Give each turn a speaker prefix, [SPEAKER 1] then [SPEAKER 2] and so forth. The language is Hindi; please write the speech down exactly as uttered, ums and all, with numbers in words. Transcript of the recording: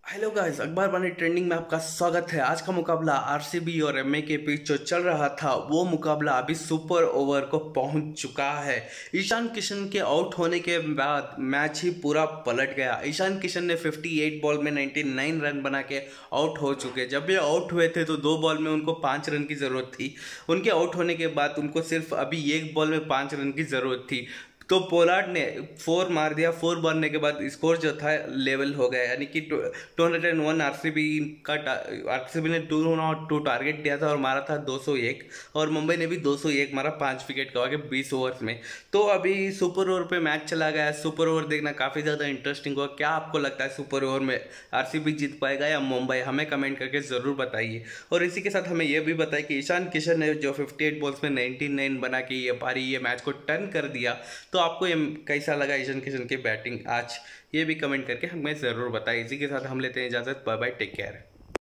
[SPEAKER 1] हेलो गाइस, अखबार बानी ट्रेंडिंग में आपका स्वागत है। आज का मुकाबला आरसीबी और एमए के बीच जो चल रहा था वो मुकाबला अभी सुपर ओवर को पहुंच चुका है। ईशान किशन के आउट होने के बाद मैच ही पूरा पलट गया। ईशान किशन ने अट्ठावन बॉल में निन्यानवे रन बना के आउट हो चुके। जब ये आउट हुए थे तो दो बॉल में उनको पाँच रन की ज़रूरत थी। उनके आउट होने के बाद उनको सिर्फ अभी एक बॉल में पाँच रन की ज़रूरत थी। तो पोलार्ड ने फोर मार दिया। फोर मारने के बाद स्कोर जो था लेवल हो गया, यानी कि two hundred and one RCB का आरसीबी ने टू नॉट टू टारगेट दिया था और मारा था दो सौ एक, और मुंबई ने भी दो सौ एक मारा पांच विकेट गवा के बीस ओवर्स में। तो अभी सुपर ओवर पे मैच चला गया है। सुपर ओवर देखना काफ़ी ज़्यादा इंटरेस्टिंग होगा। क्या आपको लगता है सुपर ओवर में आरसीबी जीत पाएगा या मुंबई? हमें कमेंट करके ज़रूर बताइए। और इसी के साथ हमें यह भी बताइए कि ईशान किशन ने जो अट्ठावन बॉल्स में निन्यानवे बना के ये पारी ये मैच को टर्न कर दिया, तो आपको ये कैसा लगा ईशान किशन की बैटिंग आज? ये भी कमेंट करके हमें ज़रूर बताएं। इसी के साथ हम लेते हैं इजाज़त। Bye bye, take care.